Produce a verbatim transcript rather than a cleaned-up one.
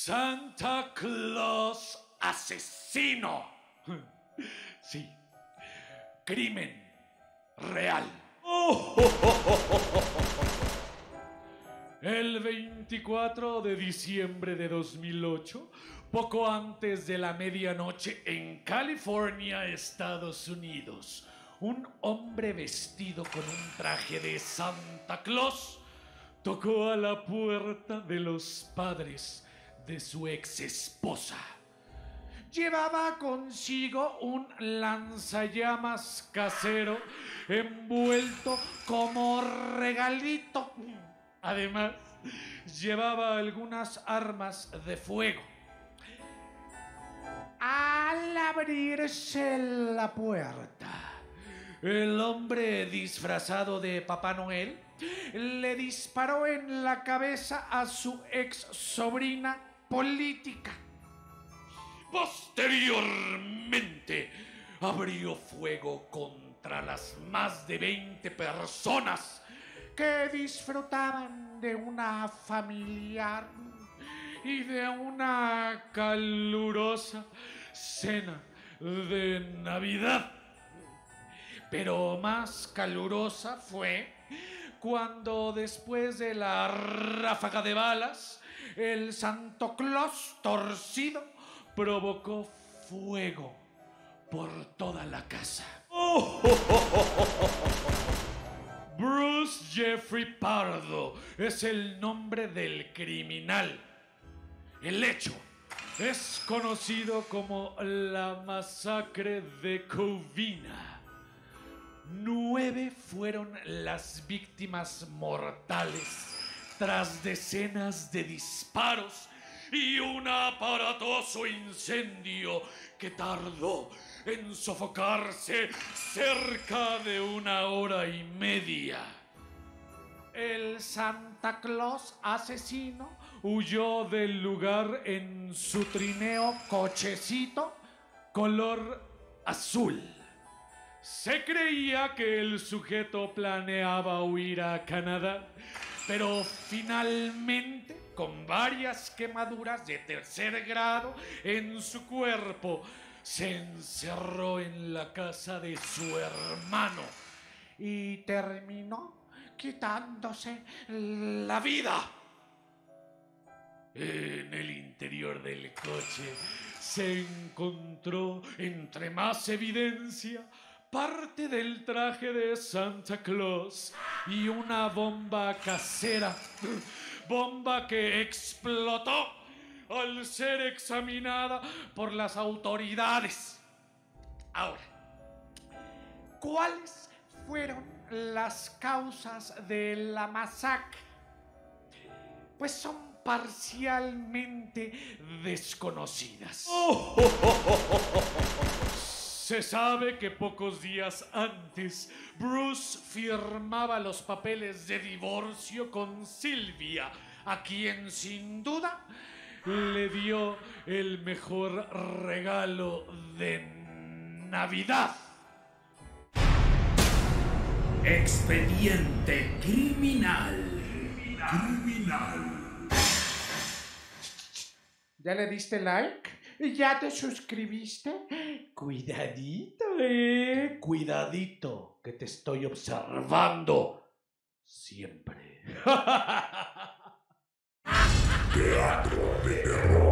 Santa Claus asesino. Sí, crimen real. El veinticuatro de diciembre de dos mil ocho, poco antes de la medianoche en California, Estados Unidos, un hombre vestido con un traje de Santa Claus tocó a la puerta de los padres de su ex esposa. Llevaba consigo un lanzallamas casero envuelto como regalito. Además, llevaba algunas armas de fuego. Al abrirse la puerta, el hombre disfrazado de Papá Noel le disparó en la cabeza a su ex sobrina política. Posteriormente, abrió fuego contra las más de veinte personas que disfrutaban de una familiar y de una calurosa cena de Navidad. Pero más calurosa fue cuando, después de la ráfaga de balas, el Santo Claus torcido provocó fuego por toda la casa. Bruce Jeffrey Pardo es el nombre del criminal. El hecho es conocido como la masacre de Covina. Nueve fueron las víctimas mortales tras decenas de disparos y un aparatoso incendio que tardó en sofocarse cerca de una hora y media. El Santa Claus asesino huyó del lugar en su trineo cochecito color azul. Se creía que el sujeto planeaba huir a Canadá, pero finalmente, con varias quemaduras de tercer grado en su cuerpo, se encerró en la casa de su hermano y terminó quitándose la vida. En el interior del coche se encontró, entre más evidencia, parte del traje de Santa Claus y una bomba casera, bomba que explotó al ser examinada por las autoridades. Ahora, ¿cuáles fueron las causas de la masacre? Pues son parcialmente desconocidas. Se sabe que pocos días antes Bruce firmaba los papeles de divorcio con Sylvia, a quien sin duda le dio el mejor regalo de Navidad. Expediente criminal. Criminal. ¿Ya le diste like? ¿Ya te suscribiste? Cuidadito, eh. Cuidadito, que te estoy observando siempre. Teatro de terror.